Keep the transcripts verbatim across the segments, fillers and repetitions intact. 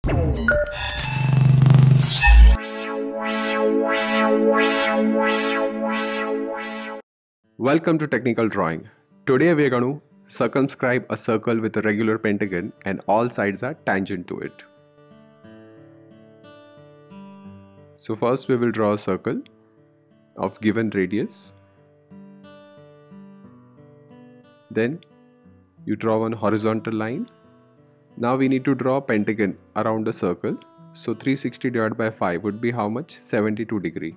Welcome to Technical Drawing. Today we are going to circumscribe a circle with a regular pentagon and all sides are tangent to it. So first we will draw a circle of given radius. Then you draw one horizontal line. Now we need to draw a pentagon around the circle. So three hundred sixty divided by five would be how much? seventy-two degree.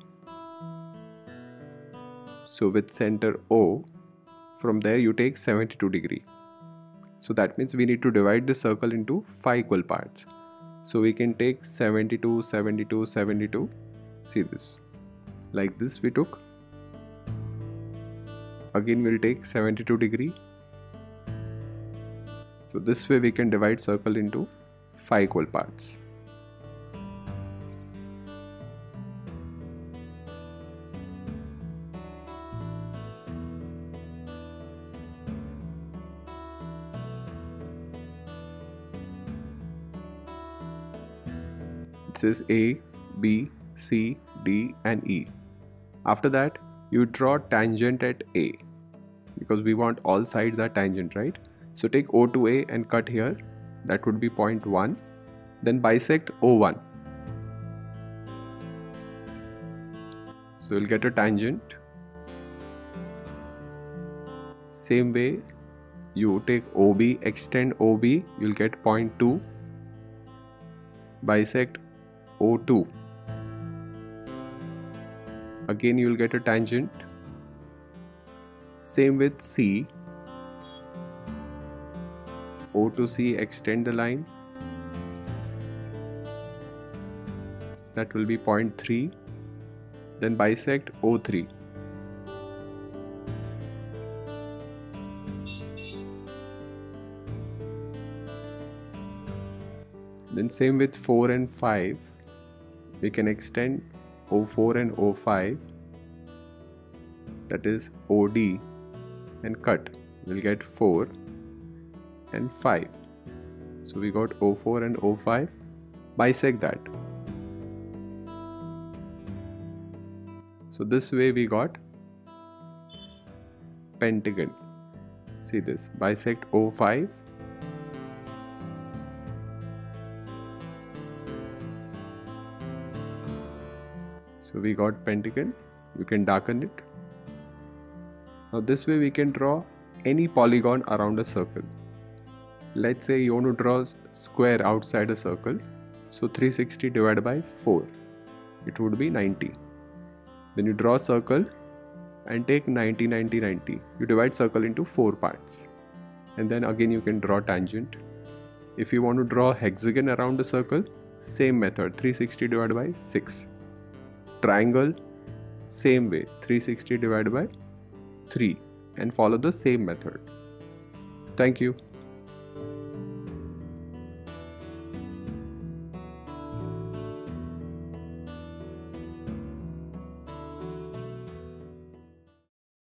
So with center O, from there you take seventy-two degree. So that means we need to divide the circle into five equal parts. So we can take seventy-two, seventy-two, seventy-two. See this. Like this we took. Again we'll take seventy-two degree. So this way we can divide circle into five equal parts. This is A, B, C, D and E. After that you draw tangent at A because we want all sides are tangent, right? So take O to A and cut here, that would be zero point one. Then bisect O one. So you'll get a tangent. Same way you take O B, extend O B, you'll get zero point two. Bisect O two. Again you will get a tangent. Same with C. O to C, extend the line. That will be zero point three. Then bisect O three. Then same with four and five. We can extend O four and O five, that is O D, and cut. We'll get four and five. So we got O four and O five. Bisect that. So this way we got pentagon. See this. Bisect O five. So we got pentagon. You can darken it. Now this way we can draw any polygon around a circle. Let's say you want to draw a square outside a circle. So three hundred sixty divided by four. It would be ninety. Then you draw a circle and take ninety, ninety, ninety. You divide circle into four parts. And then again you can draw tangent. If you want to draw a hexagon around a circle, same method, three hundred sixty divided by six. Triangle, same way, three hundred sixty divided by three, and follow the same method. Thank you.